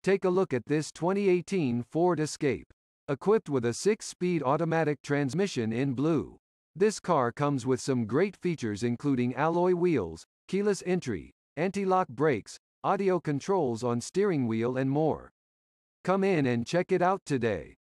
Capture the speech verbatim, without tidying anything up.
Take a look at this twenty eighteen Ford Escape. Equipped with a six-speed automatic transmission in blue. This car comes with some great features including alloy wheels, keyless entry, anti-lock brakes, audio controls on steering wheel and more. Come in and check it out today.